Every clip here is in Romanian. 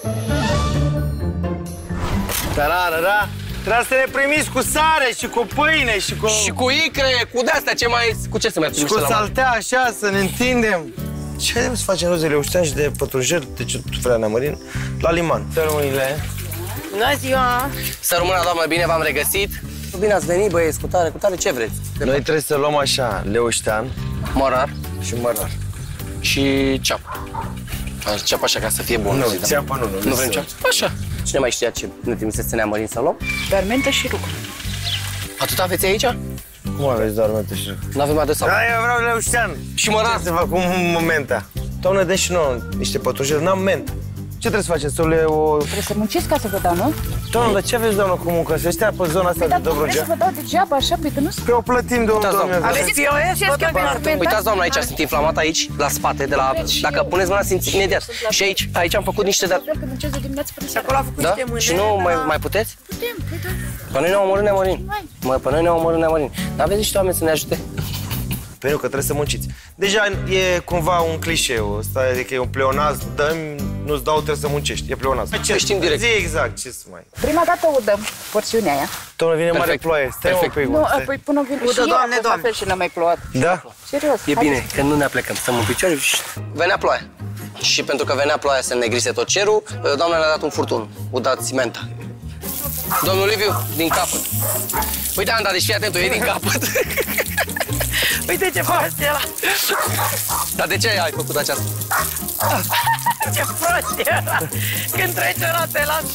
Da. Trebuie să ne primiți cu sare și cu pâine și cu... Și cu icre, cu de-astea, ce mai... Cu ce să mai primiți la mare? Și cu saltea, așa, să ne întindem. Ce vrem să facem roze leuștean și de pătrunjel, de ce tu vrea Neamărin? La liman. Sărmâinile. Bună ziua! Să rămână, doamnă, bine v-am regăsit. Bine ați venit, băieți, cu tare, ce vreți? Noi trebuie să luăm așa, leuștean. Mărar. Și mărar. Și ceapă. Ceapă așa, ca să fie bun. Nu, ceapă nu. Nu vrem ceapă? Așa. Cine mai știa ce ne trimisese Neamărin să luăm? Doar mentă și rucă. Atât aveți aici? Cum aveți doar mentă și rucă? N-avem mai de sau. Da, eu vreau leuștean. Și mărar. Ce să fac cu menta? Doamne, dă și nouă niște pătrunjel, n-am ment. Ce trebuie să faceți? Să le o... Trebuie să munciți ca să vă dau, nu? Doamne, dar ce aveți, doamnă, cu muncă? Să stea pe zona asta de Dobrogea? Vreau să vă dau degeaba, așa, pe că nu sunt... Pe o plătim, doamne. Aveți POS? Uitați, doamnă, aici sunt inflamat aici, la spate, de la... Dacă puneți mâna, simțiți imediat. Și aici am făcut niște de... Că muncesc de dimineață până seara. Acolo a făcut Da? niște mâine. Și nu mai puteți? Putem, păi da. Pe noi ne-au omorât Neamărin. Pe noi ne-au omorât Neamărin. Dar aveți niște oameni să ne ajute? Păi nu, că trebuie să munciți. Deja e cumva un clișeu ăsta, adică e un pleonaz, dă-mi, nu-ți dau, trebuie să muncești. E pleonaz. Ce știm direct. Zi exact, ce să mai... Prima dată o dăm, porțiunea aia. Doamne, vine mare Perfect. ploaie, stai mă pe Nu, păi până vine și Doamne, ea, Doamne. fel și n-a mai plouat. Da? Serios. E bine, că nu ne aplecăm, stăm în picioare și... Venea ploaia. Și pentru că venea ploaia să negrise tot cerul, doamna ne-a dat un furtun. Udați menta. Domnul Liviu, din capăt. Uite, Anda, deci fii atent, e din capăt. Uite ce prost e ăla! Dar de ce ai făcut aceasta? Ce prost e ăla! Când trece roate la...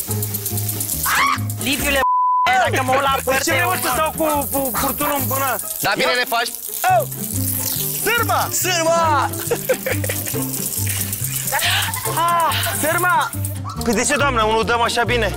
Liviule, dacă mă uit la păr, Ce vrei să stau cu furtunul în mână? Da, bine ne faci? Sârma! Sârma! Sârma! Păi de ce, doamnă, unul dăm așa bine?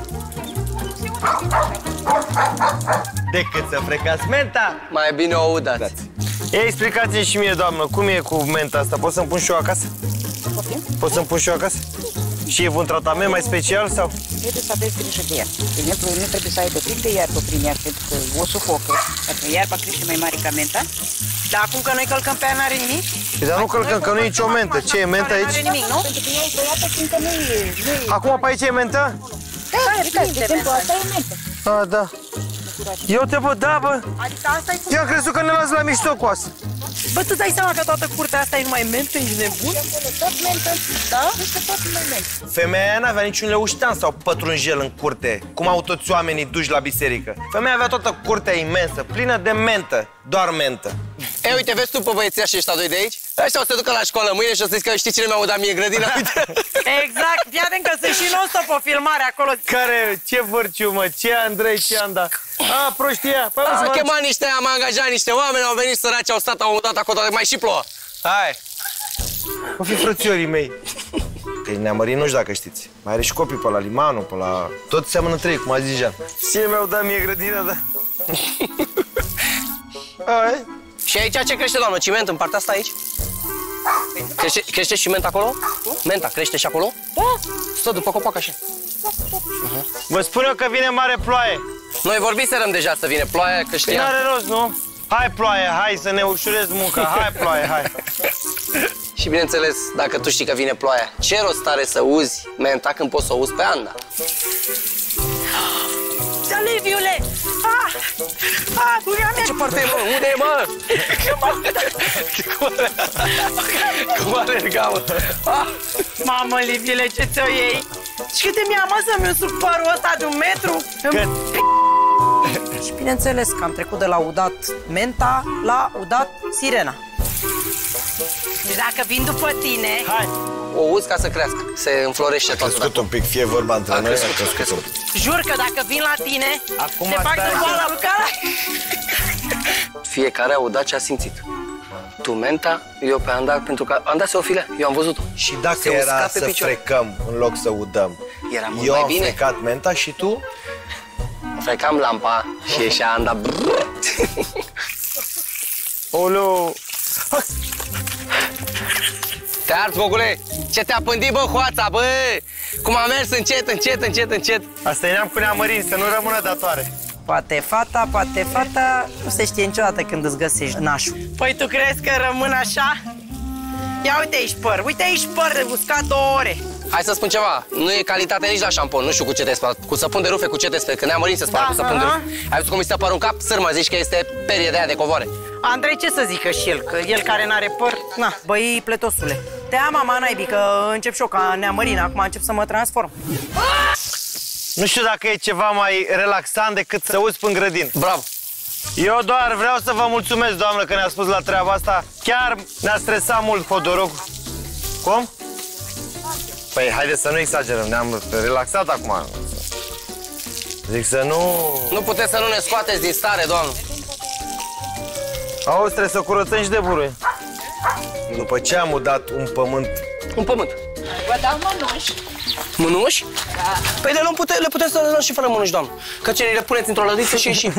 Decât să frecați menta! Mai bine o udați. Ei, explicați-mi și mie, doamnă, cum e cu menta asta? Pot să-mi pun și eu acasă? Pot să-mi pun și eu acasă? Și e un tratament mai special sau? Trebuie să aveți grijă de ea. De exemplu, nu trebuie să aibă fric de iarbă prin ea, pentru că o sufocă. Dacă iarba crește mai mare ca menta. Dar acum că noi călcăm pe ea, n-are nimic? Păi, dar nu călcăm, că nu e nicio mentă. Ce e mentă aici? N-are nimic, nu? Pentru că ea e tăiată, fiindcă nu e... Acum pe aici e mentă? Da, uitați, de exemplu, asta e mentă. A, da. Eu te văd, da, bă. Adică asta e cum... Eu am crezut că ne las la mișto cu asta. Bă, tu dai seama că toată curtea asta e numai mentă, ești nebun? Tot mentă, da? Este tot numai mentă. Femeia aia n-avea niciun leuștean sau pătrunjel în curte, cum au toți oamenii duși la biserică. Femeia avea toată curtea imensă, plină de mentă, doar mentă. E, uite, vezi tu pe băieții și ăștia doi de aici? Ăștia o să se ducă la școală mâine și o să zic că știi cine mi-a udat mie grădina, uite. Exact, fii atent că sunt și non-stop o filmare acolo. Care, ce Vârciu, mă, ce Andrei, ce Anda? A, prostia, păi Am chemat niște, am angajat niște oameni, au venit săraci, au stat, au mutat acolo, mai și plouă. Hai! O fi frățiorii mei. Că Neamărin, nu știu dacă știți. Mai are și copii pe la limanul, pe la... Tot seamănă trei, cum a zis Jean. Ce mi-au dat mie grădina, da? Hai. Și aici ce crește, doamnă? Ciment în partea asta aici? Crește și menta acolo? Menta crește și acolo? Da. Stă după copac așa. Vă spun eu că vine mare ploaie. Noi vorbiserăm deja să vină ploaia, că știam. N-are rost, nu? Hai, ploaie, hai să ne ușurez munca. Hai, ploaie, hai. Și bineînțeles, dacă tu știi că vine ploaia, ce rost are să uzi menta când poți să o uzi pe Anda? Liviule! Ce parte e, mă? Unde e, mă? Cum alerga, mă? Mamă, Liviule, ce ți-o iei? Și cât de mi-a mă să-mi usuc părul ăsta de 1 metru? Și bineînțeles că am trecut de la udat menta la udat sirena. Deci dacă vin după tine... Hai. O uzi ca să crească, se înflorește tot. Crescut un pic, fie vorba între noi. A crescut. Jur că dacă vin la tine, Acum te fac stai de boala lui Cara. Fiecare a udat ce a simțit. Tu menta, eu pe Anda, pentru că Anda se ofilea, eu am văzut-o. Și dacă era să frecăm în loc să udăm, era mult eu mai am bine. frecat menta și tu? Frecam lampa și ieșea Anda. Oleu! Te arzi, Gogule! Ce te-a pândit, bă, hoața, bă! Cum a mers încet, încet, încet, încet. Asta e neam cu Neamărin, să nu rămână datoare. Poate fata, nu se știe niciodată când îți găsești nașul. Păi tu crezi că rămân așa? Ia uite aici păr, de uscat 2 ore. Hai să spun ceva, nu e calitate nici la șampon, nu știu cu ce te spăl. Cu săpun de rufe, cu ce te spăl, că Neamărin se spală cu săpun de rufe. Ai văzut cum îi stă părul în cap? Sârmă, zici că este perie de aia de covoare. Andrei, ce să zică și el? Că el care n-are păr, na, băi, plătosule. Te am, mama, naibii, că încep și eu ca Neamărin, acum încep să mă transform. Nu știu dacă e ceva mai relaxant decât să uzi în grădin. Bravo! Eu doar vreau să vă mulțumesc, doamnă, că ne-a spus la treaba asta. Chiar ne-a stresat mult Hodorog. Cum? Păi, haideți să nu exagerăm, ne-am relaxat acum. Zic să nu... Nu puteți să nu ne scoateți din stare, doamnă. Auzi, trebuie să curățăm și de burui. După ce am udat un pământ... Un pământ. Vă dau mănuși. Mânuși? Da. Păi le puteți să le luăm și fără mânuși, doamnă. Că ce le puneți într-o lădiță și ieșim.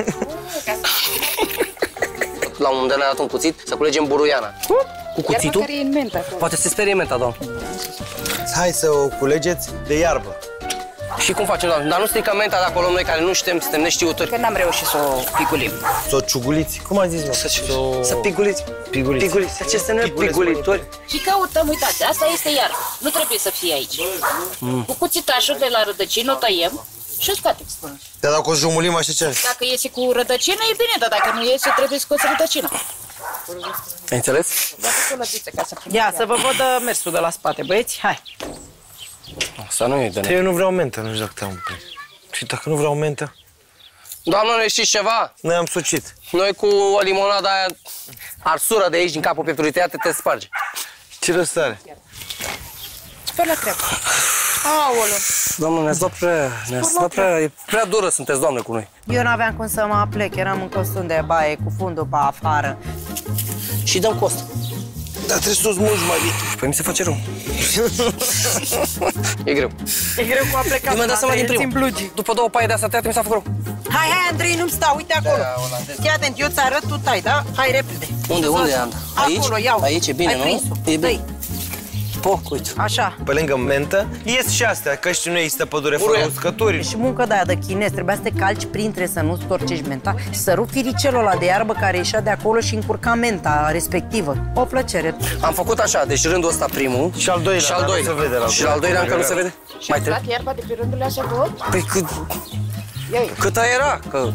La un moment dat ne-a dat un cuțit să culegem buruiana. Cu cuțitul? Iarba care e în menta acolo. Poate se sperie menta, doamnă. Hai să o culegeți de iarbă. Și cum facem, doamnă? Dar nu strică menta de acolo noi care nu știm, suntem neștiuturi. Că n-am reușit să o pigulim. Să o ciuguliți. Cum a zis, mă? Să piguliți. Piguliți. Piguliți. Ce să ne pigulitori? Și căutăm, uitați, asta este iarbă. Nu trebuie să fie aici. Cu cuțitașul de la rădăcină o tăiem și o scoatem. Dar dacă o jumulim, așa ce? Dacă iese cu rădăcină, e bine, dar dacă nu iese, trebuie scoți rădăcina. Ai înțeles? Ia, să vă văd mersul de la spate, băieți, hai. Asta nu e de Eu nu vreau mentă, nu știu dacă te-am plec. Și dacă nu vreau mentă? Doamnă, nu știți ceva? Noi am sucit. Noi cu o limonadă aia arsură de aici, din capul pieptului tăiat, te sparge. Ce rost are? Spăr la treabă. Aoleu. Doamnă, ne-ați luat prea... E prea dură sunteți, doamnă, cu noi. Eu n-aveam cum să mă plec, eram în costum de baie, cu fundul pe afară. Și dăm cost. Dar trebuie să o smulgi mai bine. Păi mi se face rău. E greu. E greu cu a pleca. Mi-am dat seama din primul. După 2 paie de asta tăiate, mi s-a făcut rău. Hai, Andrei, nu-mi stau, uite acolo. Fii atent, eu ți-arăt, tu tai, da? Hai repede. Unde, Anda? Aici? Acolo, iau. Aici e bine, nu? E bine. Poc, uite. Așa. Pe lângă mentă, ies și astea, că știu, nu există pădure fără uscături. Și muncă de aia de chinez, trebuia să te calci printre, să nu storcești menta și să rupi firicelul ăla de iarbă care ieșea de acolo și încurca menta respectivă. O plăcere. Am făcut așa, deci rândul ăsta primul. Și al doilea, și al doilea. nu se vede la și al doilea încă nu se vede. Și am luat iarba de pe rândurile astea două? Păi cât era? Că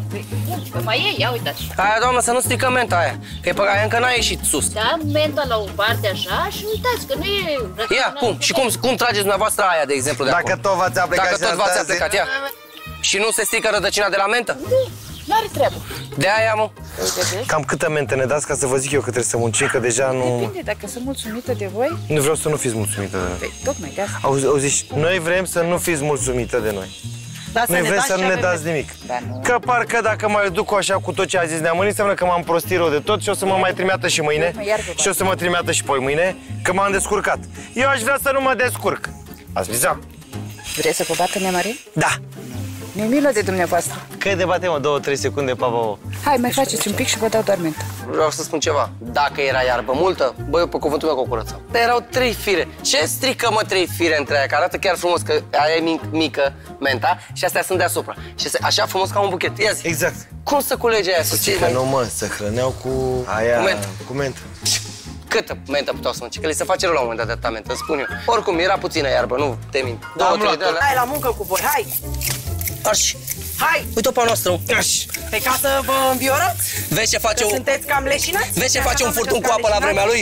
Mai e, ia uitați. aia, doamnă, să nu strică menta aia. Că e pe aia încă n-a ieșit sus. Da, menta la o parte așa și uitați că nu e... Ia, cum? Și cum trageți dumneavoastră aia, de exemplu, de acolo? Dacă tot v-ați aplicat. Dacă tot v-ați aplicat, ia. Și nu se strică rădăcina de la mentă? N-are treabă. De aia, mă. Cam câtă mentă ne dați ca să vă zic eu că trebuie să muncim, că deja nu... Depinde, dacă sunt mulțumită de voi, Nu vreau să nu fiți mulțumită de noi. păi, tocmai de asta. Auzi, noi vrem să nu fiți mulțumită de noi. Da, Noi vrem să nu ne dați nimic. Că parcă dacă mai duc așa cu tot ce a zis Neamărin, înseamnă că m-am prostit rău de tot și o să mă mai trimeată și mâine și o să mă trimeată și poi mâine, că m-am descurcat. Eu aș vrea să nu mă descurc. Ați vizat? Vrei să vă bată Neamărin? Da. Mi-e milă de dumneavoastră. Că debate, mă, 2-3 secunde, pa. Hai, mai faceți un pic și vă dau doar mentă. Vreau să spun ceva. Dacă era iarbă multă, băi, eu pe cuvântul meu că o curățam. Dar erau 3 fire. Ce strică, mă, 3 fire între aia? Că arată chiar frumos, că aia e mică, menta, și astea sunt deasupra. Și este așa frumos ca un buchet. Ia zi. Exact. Cum să culege aia? Că nu, mă, să hrăneau cu aia... Cu mentă. Câtă mentă puteau să mănânce? Că li se face rău la un moment dat de atâta mentă, spun eu. Oricum, era puțină iarbă, nu te mint. Hai la muncă cu voi, hai! Arși. Hai! Uite-o pe a noastră. Pe ca să vă înviorați? Vezi ce face Sunteți cam leșinați? Vezi ce face un furtun cu apă la vremea lui?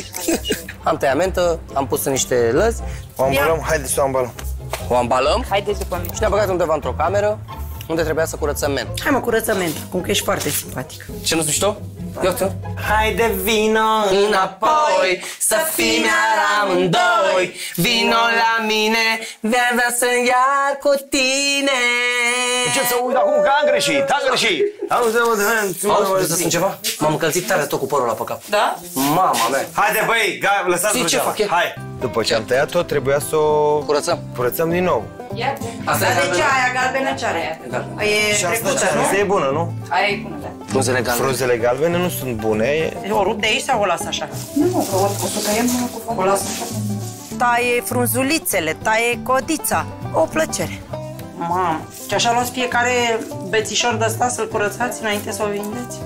Am tăiat mentă, am pus în niște lăzi. O ambalăm? Haideți să o ambalăm. O ambalăm. Haideți după mine. Și ne-am băgat undeva într-o cameră unde trebuia să curățăm mentă. Hai mă, curățăm mentă, cum că ești foarte simpatic. Ce nu-ți mișto? Ia uite. Haide, vino Înapoi, să fim iar amândoi. Vino la mine, vrea să-mi iar cu tine. Ce să uit acum că am greșit. Auzi, să spun ceva? M-am încălzit tare tot cu părul ăla pe cap. Da? Mama mea. Haide, băi, lăsați Ce fac eu? Hai. După ce am tăiat-o, trebuia să o Curățăm din nou. Asta Dar e de ce aia galbenă ce are? E Și asta trecută, ce nu? e bună, nu? Aia e bună, da. frunzele galbene. Frunzele galbene nu sunt bune. O rup de aici sau o las așa? Nu, că o să tăiem până cu foc. O las așa. Taie frunzulițele, taie codița. O plăcere. Mamă, și așa luați fiecare bețișor de ăsta să-l curățați înainte să o vindeți?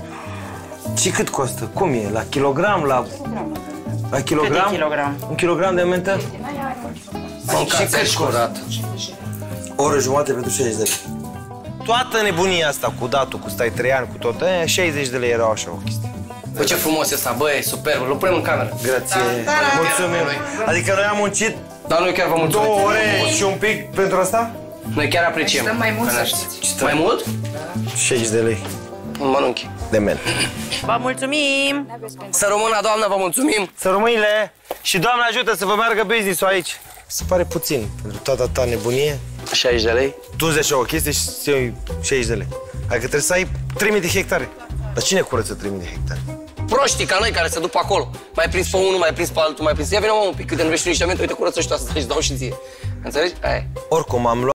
Și cât costă? Cum e? La kilogram? La kilogram? Cât e kilogram? 1 kilogram de mentă? Mâncați aici curat. O oră jumate pentru 60 de lei. Toată nebunia asta cu datul, cu stai 3 ani, cu tot, 60 de lei erau așa o chestie. Bă, ce frumos e ăsta, bă, e superb, îl punem în cameră. Grație, mulțumim. Adică noi am muncit Dar noi chiar vă mulțumim. 2 ore și un pic pentru asta? Noi chiar apreciem. Stăm mai mult, că ne să ajutați. Mai mult? 60 de lei Un mănunchi. de men. Vă mulțumim! Să rămână, doamnă, vă mulțumim. Să rămâile și Doamne ajută să vă meargă business-ul aici. Se pare puțin pentru toată ta nebunie. 60 de lei. Tu îți așa o chestie și să iei 60 de lei. Adică trebuie să ai 3000 de hectare. Dar cine curăță 3000 de hectare? Proștii ca noi care se duc pe acolo. Mai prins pe unul, mai prins pe altul, mai prins. Ia vină, mă, un pic, câte nu vezi tu niște aminte, uite, curăță și tu asta și îți dau și ție. Înțelegi? Aia e. Oricum am luat